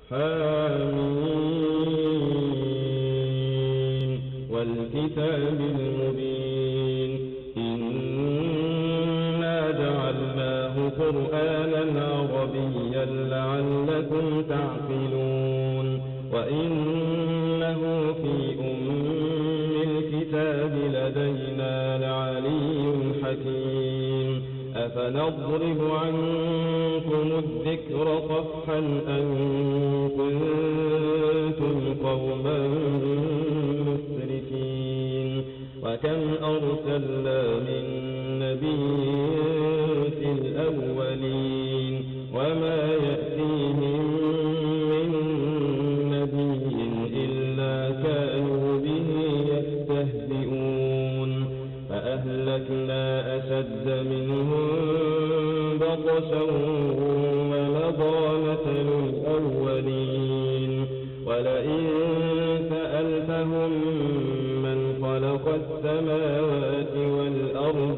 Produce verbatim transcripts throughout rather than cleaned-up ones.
حميم والكتاب المبين إنا جعلناه قرآنا عربيا لعلكم تعقلون وإنه في أم الكتاب لدينا لعلي حكيم أفنضرب عنكم الذكر صفحا أن كنتم قوما مسرفين وكم أرسلنا من نبي في الأولين وما يأتيهم من نبي إلا كانوا به يستهزئون فأهلكنا أشد منهم بطشا ومضى مثل الأولين ولئن سألتهم من خلق السماوات والأرض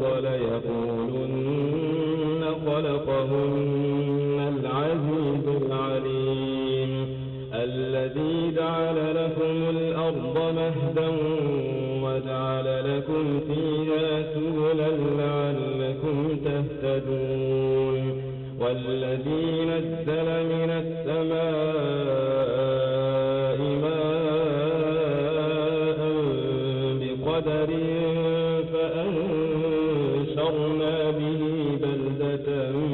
ليقولن خلقهن العزيز العليم الذي جعل لكم الأرض مهدا وجعل لكم فيها سبلا لعلكم تهتدون والذي نزل من السماء ماء بقدر فأنشرنا به بلدة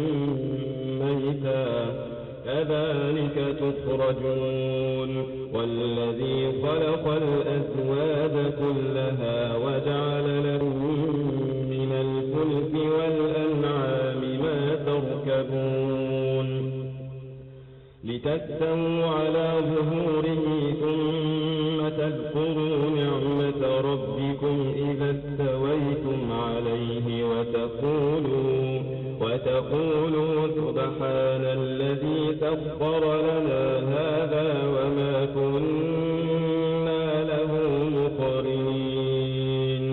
ميتا كذلك تخرجون والذي خلق الأزواج كلها وجعل لكم من الفلك والأنعام ما تركبون لتستووا على ظهوره ثم تذكروا نعمة ربكم إذا استويتم عليه وتقولوا وتقولوا سبحان الذي سخر لنا هذا وما كنا له مقرنين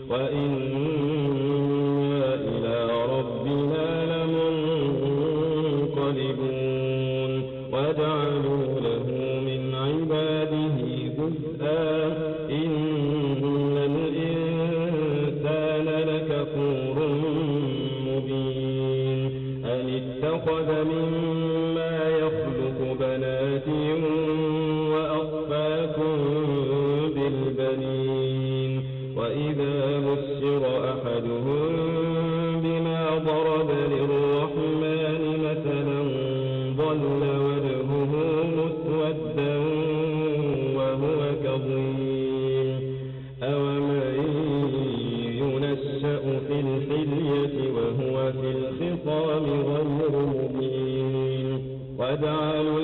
وإنا إلى ربنا لمنقلبون وجعلوا له من عباده جزءا إن الإنسان لكفور مبين أن اتخذ مما يخلق بنات وأصفاكم بالبنين وإذا بشر أحدهم بما ضرب للرحمن مثلا ظل وجهه مسودا وهو كظيم أومن ينشأ في الحلية وهو في الخصام غير مبين وجعلوا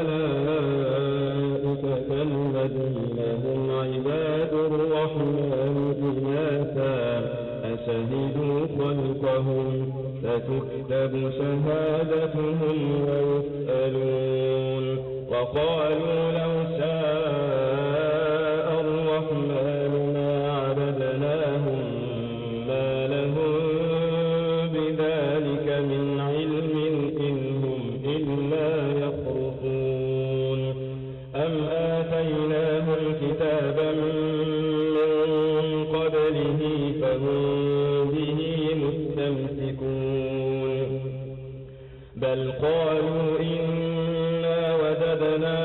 الملائكة الذين هم عباد الرحمن إناثا أشهدوا خلقهم ستكتب شهادتهم ويسألون وقالوا لو شاء الرحمن ما عبدناهم ما لهم بذلك من علم إن هم إلا يخرصون أم آتيناهم كتابا من قبله فهم به مستمسكون بل قالوا إنا وجدنا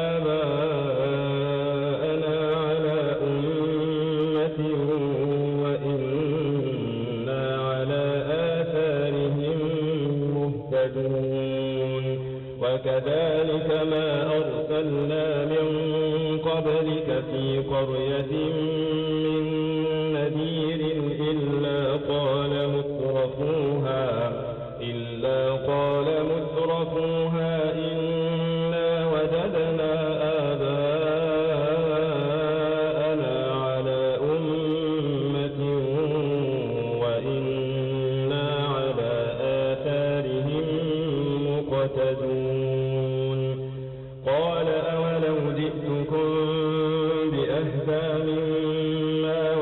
آباءنا على أمة وإنا على آثارهم مهتدون وكذلك ما أرسلنا من قبلك في قرية من نذير إلا قال مترفوها إلا قال مترفوها إنا وجدنا آباءنا على أمة وإنا على آثارهم مقتدون قال أولو جئتكم بأهدى مما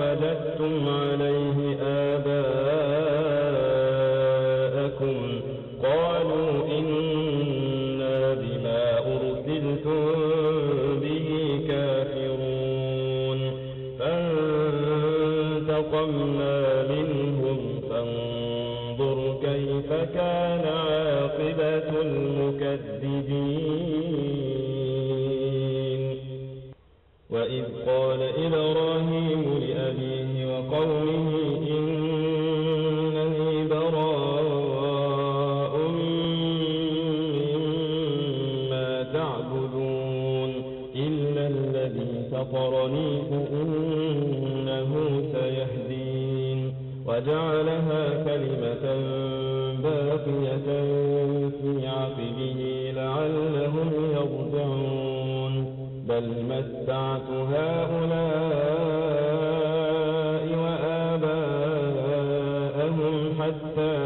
المكذبين. وإذ قال إبراهيم لأبيه وقومه إنني براء مما تعبدون إلا الذي فطرني فإنه سيهدين. وجعلها كلمة باقية في عقبه لعلهم يرجعون. بل متعت هؤلاء وآباءهم حتى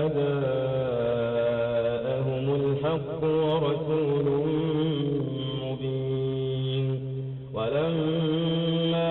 جاءهم الحق ورسول مبين. ولما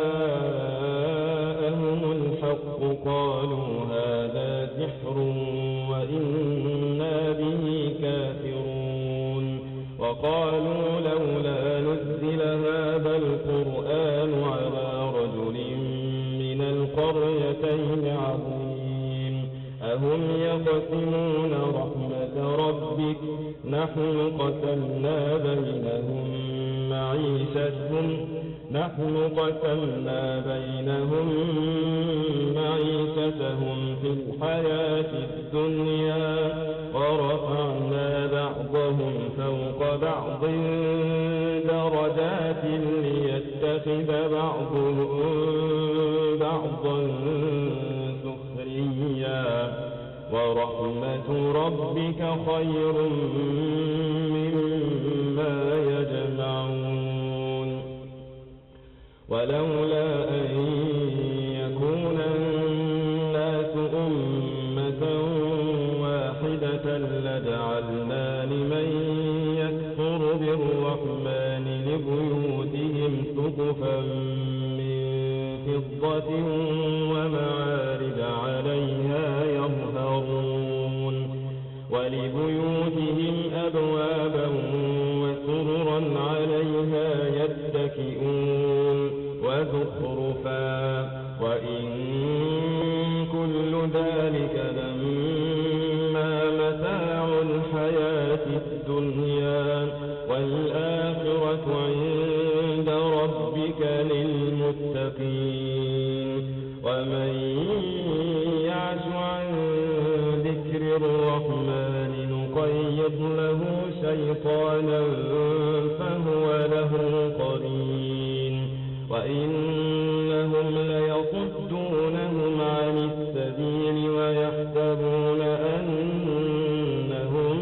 جاءهم الحق قالوا هذا سحر وإنا به كافرون. وقالوا لولا نزل هذا القرآن على رجل من القريتين عظيم. أهم يقسمون رحمة ربك نحن قسمنا بينهم معيشتهم نحن قسمنا بينهم معيشتهم في الحياة الدنيا ورفعنا بعضهم فوق بعض درجات ليتخذ بعضهم بعضا سخريا ورحمة ربك خير مما يجمعون. ولولا أن يكون الناس أمة واحدة لجعلنا لمن يكفر بالرحمن لبيوتهم سقفا من فضة ومعارج عليها يظهرون. ولبيوتهم أبوابا وسررا عليها يتكئون وزخرفا. وإن كل ذلك لما متاع الحياة الدنيا والآخرة عند ربك للمتقين. ومن يعش عن ذكر الرحمن نقيض له شيطانا فهو له قرين. وإنهم ليصدونهم عن السبيل ويحسبون أنهم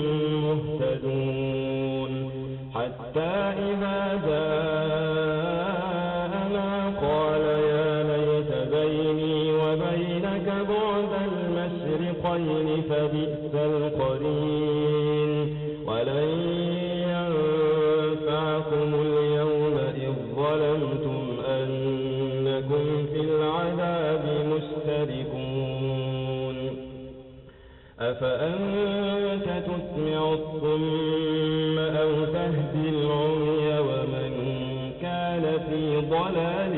مهتدون. حتى إذا جاءنا قال يا ليت بيني وبينك بعد المشرقين فبئس القرين. ولن ينفعكم اليوم إذ ظلمتم أنكم في العذاب مشتركون. أفأنت تسمع الصم أو تهدي العمي ومن كان في ضلال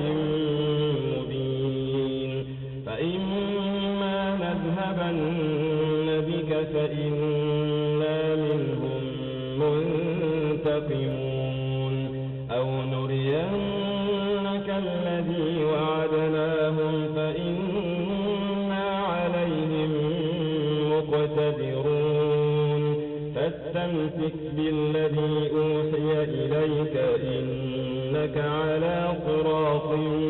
مبين. فإما نذهبن بك فإنا منهم منتقمون أو نرينك الذي وعدناهم فإنا عليهم مقتدرون. فاستمسك بالذي أوحي إليك إنك على صراط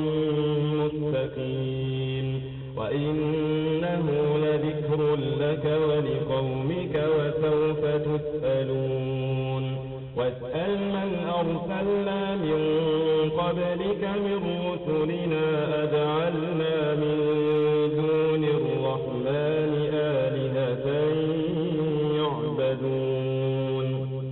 مستقيم. وإنه لذكر لك ولقومك وسوف تسألون. واسأل من أرسلنا من قبلك من رسلنا أجعلنا من دون الرحمن آلهة يعبدون.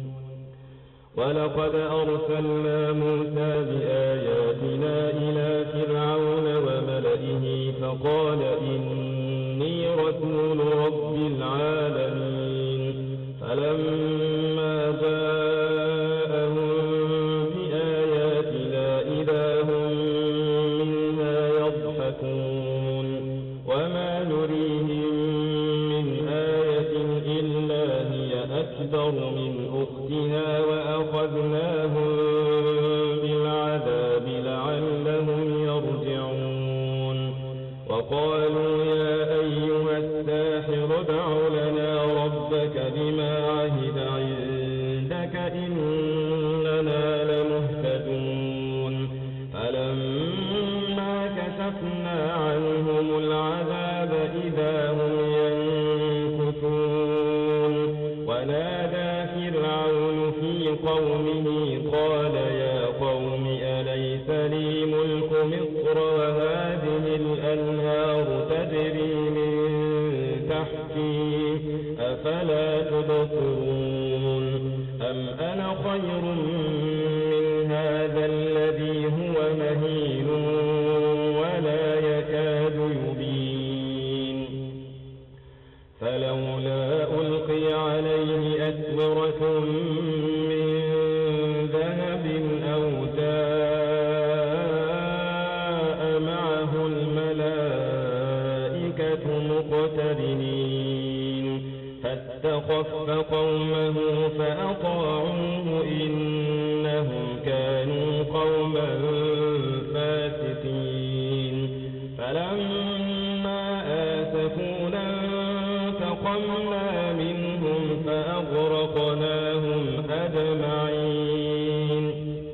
ولقد أرسلنا موسى بآياتنا إلى فرعون وملئه فقال إني رسول رب العالمين. فلما جاءهم بآياتنا إذا هم منها يضحكون. وما نريهم من آية إلا هي أكبر من أختها وأخذناهم بالعذاب لعلهم يرجعون وقالوا يا أيها الساحر ادع لنا ربك بما عهد عندك إننا لمهتدون فلما كشفنا عنهم العذاب إذا هم ينكثون ونادى فرعون في قومه قال يا قوم أليس لي ملك مصر وهذه الأنهار تجري من تحتي أفلا تبصرون أم أنا خير من هذا الذي هو مهين ولا يكاد يبين فلولا ألقي عليه أسورة من ذهب أو جاء معه الملائكة مقترنين فاستخف قومه فأطاعوه إنهم كانوا قوما فاسقين فلما آسفونا انتقمنا منهم فأغرقناهم أجمعين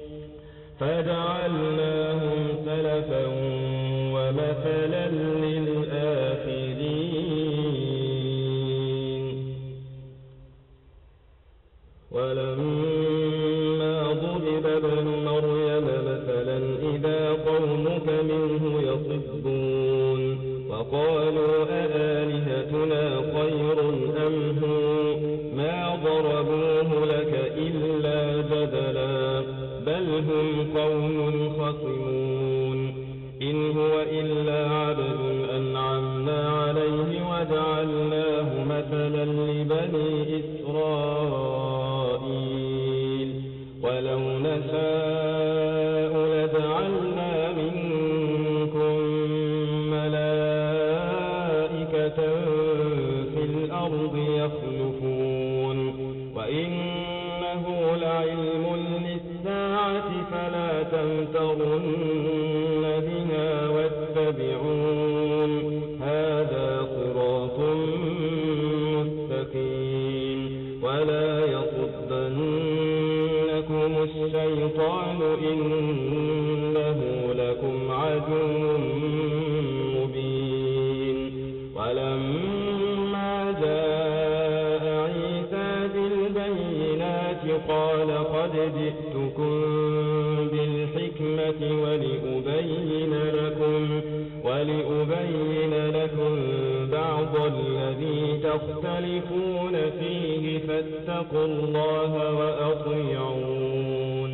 فجعلناهم سلفا ومثلا للآخرين ولما ضرب ابن مريم مثلا إذا قومك منه يصدون وقالوا أآلهتنا خير أم هو ما ضربوه لك إلا جدلا بل هم قوم خصمون إن هو إلا عبد أنعمنا عليه وجعلناه مثلا لبني إسرائيل ولو نشاء لجعلنا منكم ملائكة في الأرض يخلفون وإنه لعلم للساعة فلا تمترن بها واتبعون هذا صراط مستقيم ولا يصدنكم الشيطان إنه لكم عدو مبين ولما جاء عيسى بالبينات قال قد جئتكم بالحكمة ولأبين لكم ولأبين لكم بعض الذي تختلفون فيه فاتقوا الله وأطيعون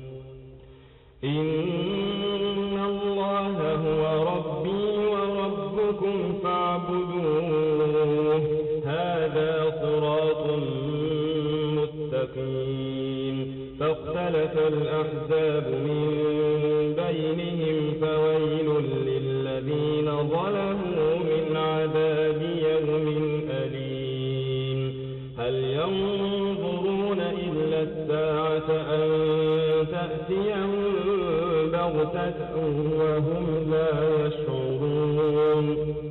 إن الله هو ربي وربكم فاعبدوه هذا صراط مستقيم فاختلف الأحزاب من بينهم فويل للذين ظلموا من عذاب يوم أليم هل ينظرون إلا الساعة أن تأتيهم بغتة وهم لا يشعرون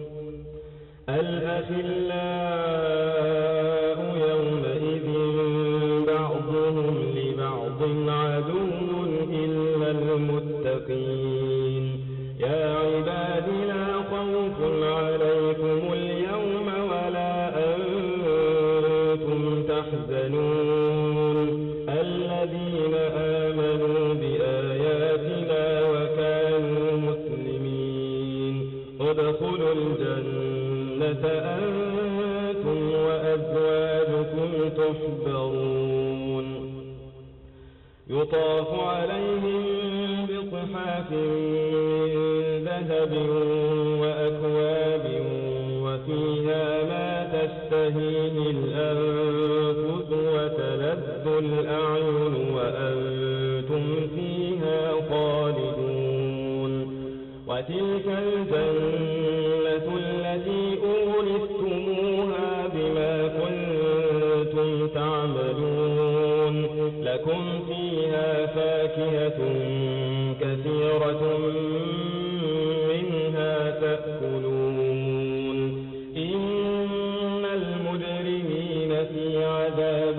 الأخلاء يومئذ بعضهم لبعض عدو إلا المتقين يا عباد لا خوف عليكم اليوم ولا أنتم تحزنون الذين آمنوا بآياتنا وكانوا مسلمين ادخلوا الجنة أنتم وأزواجكم تحبرون يطاف عليهم بصحاف من ذهب وأكواب وفيها ما تشتهيه الأنفس وتلذ الأعين وأنتم فيها خالدون وتلك الجنة التي أورثتموها بما كنتم تعملون فاكهة كثيرة منها تأكلون إن المجرمين في عذاب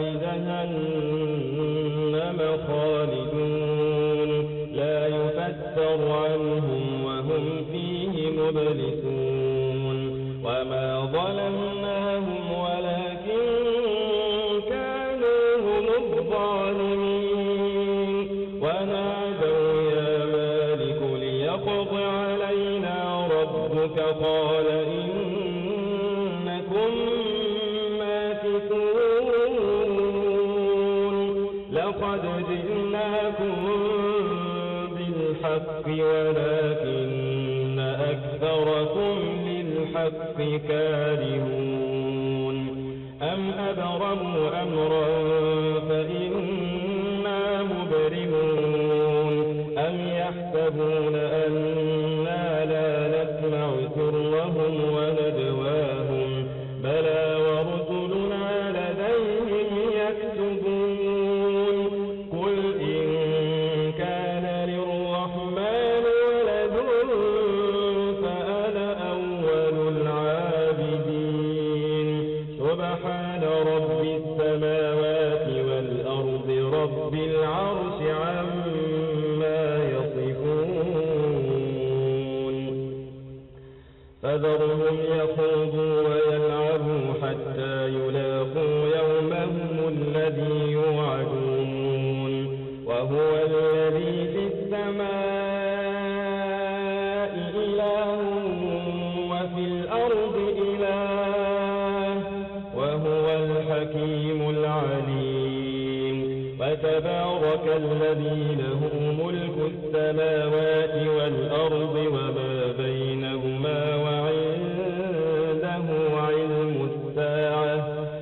جهنم خالدون لا يفتر عنهم وهم فيه مبلسون وما ظلمناهم ولكن كانوا هم الظالمين ونادوا يا مالك ليقض علينا ربك قال إنكم ماكثون لقد جئناكم بالحق ولكن أكثركم للحق كارهون أم أبرموا أمرا فإنا مبرمون أم يحسبون أنا لا نسمع سرهم ونجواهم بلى ورسلنا لديهم يكتبون قل إن كان للرحمن ولد فأنا أول العابدين سبحان رب السماوات والأرض رب العرش عما يصفون فذرهم يخوضوا ويلعبوا حتى يلاقوا يومهم الذي يوعدون وهو الذي في السماء إله وفي الأرض إله وهو الحكيم العليم فتبارك الذي له ملك السماوات والأرض وما بينهما وعنده علم الساعة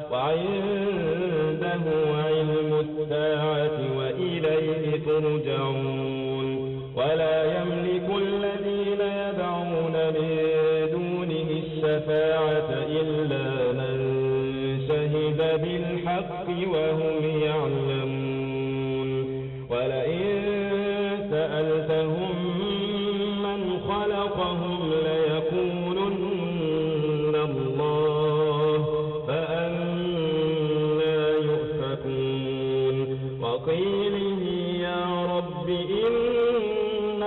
وعنده علم الساعة وإليه ترجعون ولا يملك الذين يدعون من دونه الشفاعة إلا من شهد بالحق وهم يعلمون ولئن سألتهم من خلقهم ليقولن الله فأنى يؤفكون وقيله يا رب إن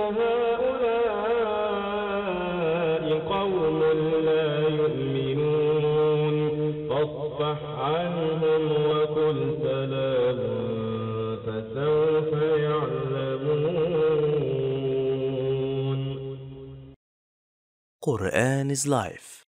هؤلاء قوم لا يؤمنون فاصفح عنهم وقل سلام فسوف يعلمون. قرآن is life.